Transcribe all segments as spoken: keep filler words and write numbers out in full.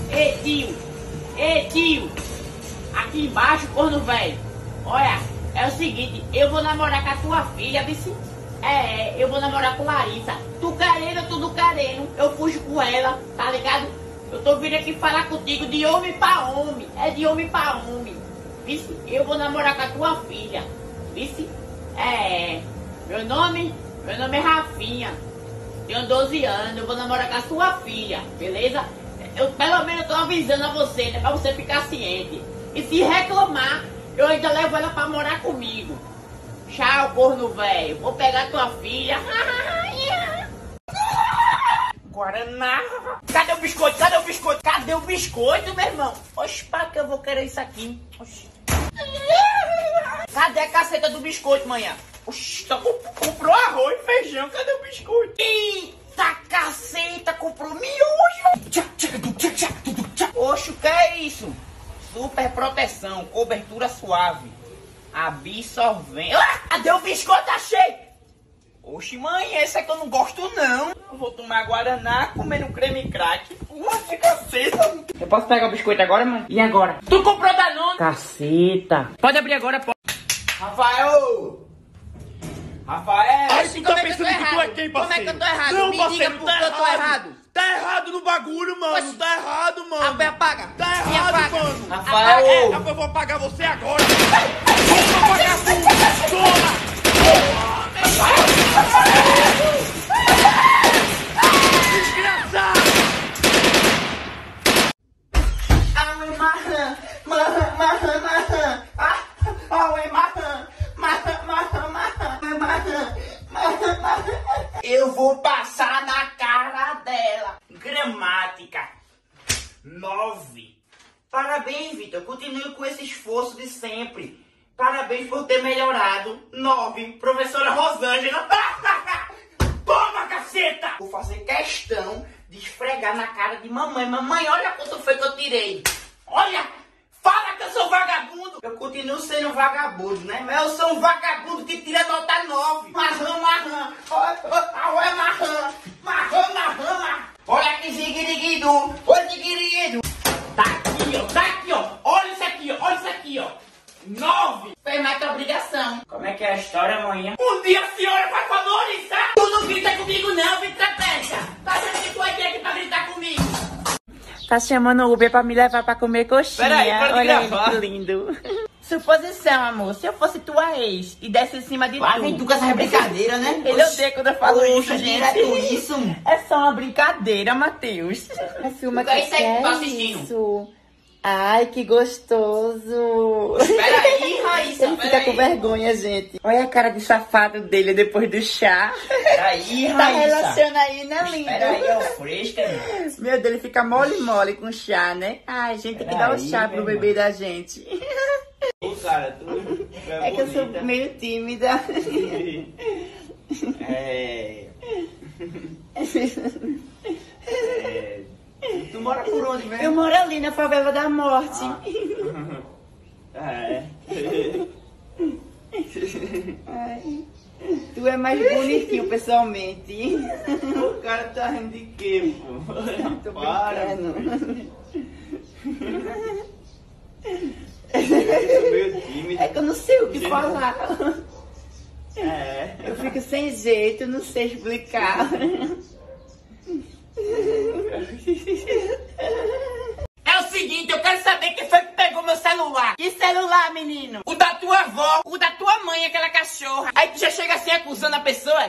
Ei, tio! Ei, tio! Aqui embaixo, corno velho. Olha, é o seguinte, eu vou namorar com a tua filha, vice. É, eu vou namorar com Larissa. Tu querendo ou tu não querendo, eu fujo com ela, tá ligado? Eu tô vindo aqui falar contigo de homem pra homem. É de homem pra homem. Vice, eu vou namorar com a tua filha. Vice, é, meu nome, meu nome é Rafinha. Tenho doze anos, eu vou namorar com a sua filha, beleza? Eu pelo menos tô avisando a você, né, pra você ficar ciente. E se reclamar, eu ainda levo ela pra morar comigo. Tchau, corno velho. Vou pegar tua filha. Guaraná. Cadê o biscoito? Cadê o biscoito? Cadê o biscoito, meu irmão? Oxe, pra que eu vou querer isso aqui? Oxe. Cadê a caceta do biscoito, manhã? Oxe, tá, comprou arroz e feijão. Cadê o biscoito? Eita, caceta, comprou miojo. Oxe, o que é isso? Super proteção, cobertura suave, absorvente. Ah, cadê o biscoito? Achei! Oxe, mãe, esse é que eu não gosto, não. Eu vou tomar guaraná comendo creme crack. Nossa, caceta. Eu posso pegar o biscoito agora, mãe? E agora? Tu comprou Danone? Caceta. Pode abrir agora, pode. Rafael! Rafael! Ai, tu tá pensando que tu é quem, parceiro? Como é que eu tô errado? Não, Me parceiro, diga por tá que eu tô errado. Tá errado no bagulho, mano. Oxi. Tá errado, mano. Apaga, apaga. Tá Me errado, apaga. mano. Rafael. É, é, eu vou apagar você agora. Toma, vagabundo. Toma. Desgraçado. Ai, marrã, marrã, marrã, marrã. Ah, ai, marrã, marrã, marrã, marrã, marrã, marrã, marrã. Eu vou passar na cara dela. Gramática. Nove. Parabéns, Vitor. Continue com esse esforço de sempre. Parabéns por ter melhorado. Nove. Professora Rosângela. Toma, caceta! Vou fazer questão de esfregar na cara de mamãe. Mamãe, olha quanto foi que eu tirei. Olha! Fala que eu sou vagabundo! Eu continuo sendo vagabundo, né? Mas eu sou um vagabundo que tira nota nove. Marrã, marrã. Olha, olha, marrã. Marrã, marrã, marrã. Olha aqui, ziguiriguidu. Olha, ziguiriguidu. Tá aqui, ó. Tá aqui, ó. Olha isso aqui, ó. Olha isso aqui, ó. Nove. Fez mais que obrigação. Como é que é a história, manhã? Um dia a senhora vai valorizar. Tu não grita comigo, não, Vitor Pecha. Tá achando que tu vai ter aqui pra gritar comigo? Tá chamando o Uber pra me levar pra comer coxinha. Peraí, para de olha ele, gravar. que lindo. Suposição, amor. Se eu fosse tua ex e desse em cima de Lá tu. vem tu com essa brincadeira, né? Ele odeia quando eu falo isso, Poxa, gente. direto isso. É só uma brincadeira, Matheus. A filma O que é que isso aí que tu tá é assistindo? isso? Ai, que gostoso. Peraí, Raíssa, Ele fica peraí. com vergonha, gente. Olha a cara de safado dele depois do chá. Peraí, Tá Raíssa. relaxando aí, né, lindo? Peraí, é o fresco, meu. Meu Deus, ele fica mole mole com chá, né? Ai, a gente tem que dar o Peraí, chá pro meu bebê da gente. Ô, cara, tu É que eu sou meio tímida. É... é... Tu mora por onde, velho? Eu moro ali na favela da morte. Ah, é. Ai, tu é mais bonitinho pessoalmente. O cara tá rindo de quê, pô? Tô Para, brincando. eu sou meio tímido. É que eu não sei o que falar. É. Eu fico sem jeito, não sei explicar. É o seguinte, eu quero saber quem foi que pegou meu celular. Que celular, menino? O da tua avó, o da tua mãe, aquela cachorra. Aí tu já chega assim acusando a pessoa.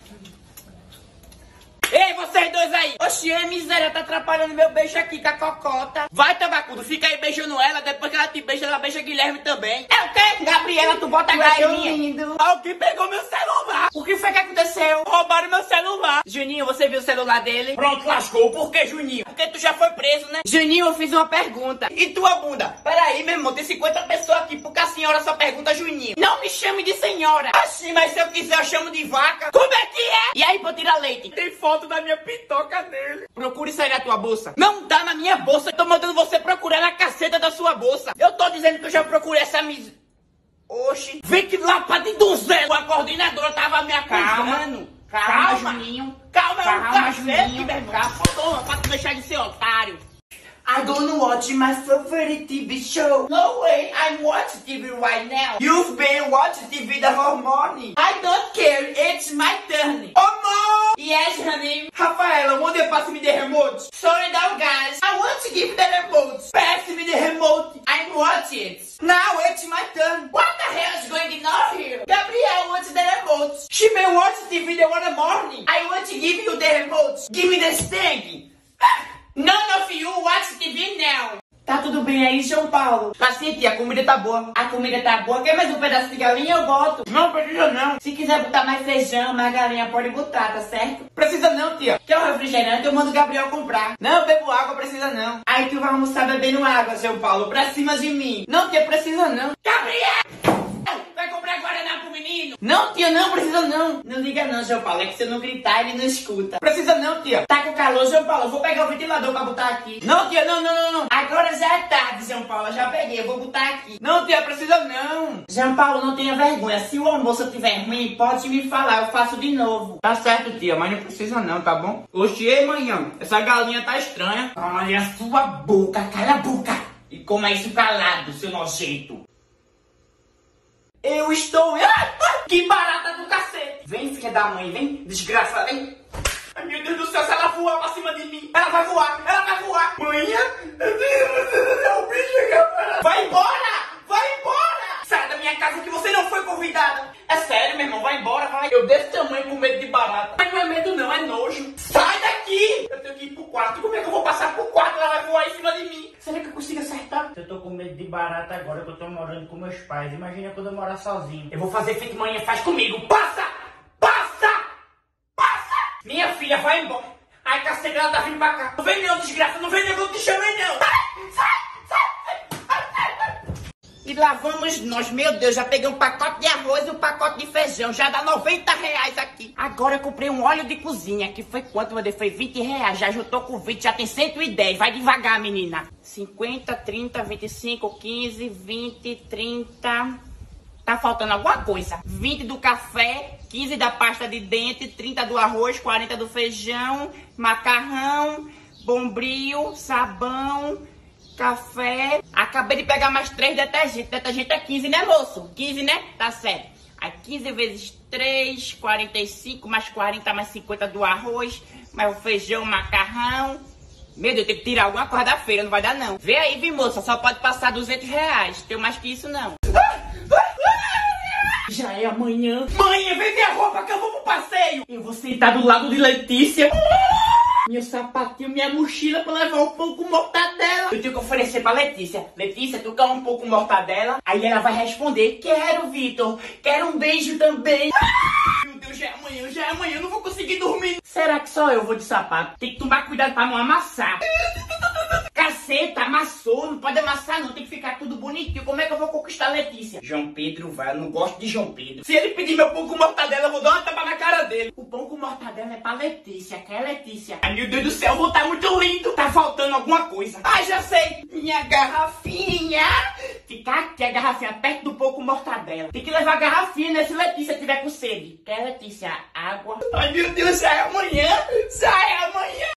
Ei, vocês dois aí! Oxi, é miséria, tá atrapalhando meu beijo aqui com a cocota. Vai, tabacudo, fica aí beijando ela, depois que ela te beija, ela beija Guilherme também. É o quê? Gabriela, tu bota a Tu é tão galinha. lindo. Alguém pegou meu celular. O que foi que aconteceu? Roubaram meu celular. Juninho, você viu o celular dele? Pronto, lascou. Por que, Juninho? Porque tu já foi preso, né? Juninho, eu fiz uma pergunta. E tua bunda? Peraí, meu irmão, tem cinquenta pessoas aqui, porque a senhora só pergunta Juninho. Não me chame de senhora. Assim, mas se eu quiser eu chamo de vaca. Como é que é? E aí, pra tirar leite? Tem foto da minha pitoca dele. Procure sair da tua bolsa. Não dá na minha bolsa. Eu tô mandando você procurar na caceta da sua bolsa. Eu tô dizendo que eu já procurei essa mis... Oxi. Vem que lá pra de duzentos. A coordenadora tava me acusando. Calma, Calma, Juninho. Calma, é um Calma, cacete, Juninho. meu irmão. Toma, pra tu deixar de ser otário. I'm gonna watch my favorite T V show. No way, I'm watching T V right now. You've been watching T V the whole morning. I don't care, it's my turn. Oh, mom! Yes, honey. Rafaela, onde eu passo me the remote? Sorry now, guys. I want to give the remote. Pass me the remote. I'm watching it. Now it's my turn. What the hell is going on here? Gabriel wants the remote. She may watch T V the one morning. I want to give you the remote. Give me the sting. None of you watch T V now. Tá tudo bem aí, São Paulo? Tá sim, tia, a comida tá boa. A comida tá boa. Quer mais um pedaço de galinha? Eu boto. Não precisa não. Se quiser botar mais feijão, mais galinha, pode botar, tá certo? Precisa não, tia. Quer um refrigerante? Eu mando o Gabriel comprar. Não, eu bebo água, precisa não. Aí tu vai almoçar bebendo água, São Paulo, pra cima de mim. Não, tia, precisa não. Gabriel! Vai comprar Guaraná pro menino? Não, tia, não precisa não. Não liga não, São Paulo, é que se eu não gritar, ele não escuta. Precisa não, tia. Tá com calor, São Paulo, eu vou pegar o ventilador pra botar aqui. Não, tia, não, não, não, não. Agora já é tarde, São Paulo, eu já peguei, eu vou botar aqui. Não, tia, precisa não. São Paulo, não tenha vergonha. Se o almoço tiver ruim, pode me falar, eu faço de novo. Tá certo, tia, mas não precisa não, tá bom? Oxi, ei, manhã, essa galinha tá estranha. Olha a sua boca, cala a boca. E coma isso calado, seu nojento. Eu estou... Ah, que barata do cacete! Vem, filha da mãe, vem, desgraçada, vem! Ai, meu Deus do céu, se ela voar pra cima de mim, ela vai voar, ela vai voar! Manhã, é o bicho, cara! Vai embora! Vai embora! Sai da minha casa que você não foi convidada! É sério, meu irmão, vai embora, vai! Eu desse tamanho com medo de barata. Mas não é medo não, é nojo! Sai daqui! Eu tenho que ir pro quarto, como é que eu vou passar pro quarto? Ela vai voar em cima de mim! Será que eu consigo acertar? Eu tô com medo de barata agora que eu tô morando com meus pais. Imagina quando eu morar sozinho. Eu vou fazer feito manhã faz comigo. Passa! Passa! Passa! Minha filha, vai embora. Ai, cacete, ela tá vindo pra cá. Não vem não, desgraça. Não vem não, eu te chamei não. Sai, sai, sai. E lá vamos nós. Meu Deus, já peguei um pacote de arroz e um pacote de feijão. Já dá noventa reais aqui. Agora eu comprei um óleo de cozinha. Que foi quanto, meu Deus? Foi vinte reais. Já juntou com vinte, já tem cento e dez. Vai devagar, menina. cinquenta, trinta, vinte e cinco, quinze, vinte, trinta... Tá faltando alguma coisa. vinte do café, quinze da pasta de dente, trinta do arroz, quarenta do feijão, macarrão, bombril, sabão, café. Acabei de pegar mais três detergentes. Detergente é quinze, né, moço? quinze, né? Tá certo. Aí quinze vezes três, quarenta e cinco, mais quarenta, mais cinquenta do arroz, mais o feijão, macarrão. Meu Deus, tem que tirar alguma coisa da feira, não vai dar não. Vê aí, vi, moça, só pode passar duzentos reais. Tem mais que isso, não. Já é amanhã. Mãe, vem minha roupa que eu vou pro passeio. Eu vou sentar do lado de Letícia. Meu sapatinho, minha mochila pra levar um pouco de mortadela. Eu tenho que oferecer pra Letícia. Letícia, tu quer um pouco de mortadela? Aí ela vai responder, quero, Vitor. Quero um beijo também. Meu Deus, já é amanhã, já é amanhã. Eu não vou conseguir dormir. Será que só eu vou de sapato? Tem que tomar cuidado pra não amassar. Caceta, amassou, não pode amassar não, tem que ficar tudo bonitinho. Como é que eu vou conquistar a Letícia? João Pedro vai, eu não gosto de João Pedro. Se ele pedir meu pão com mortadela, eu vou dar uma tapa na cara dele. O pão com mortadela é pra Letícia, quer Letícia? Ai, meu Deus do céu, eu vou estar muito lindo. Tá faltando alguma coisa. Ai, já sei, minha garrafinha. Fica aqui a garrafinha perto do pão com mortadela. Tem que levar a garrafinha, né, se Letícia tiver com sede. Quer Letícia? Água. Ai, meu Deus, já é amanhã, já é amanhã.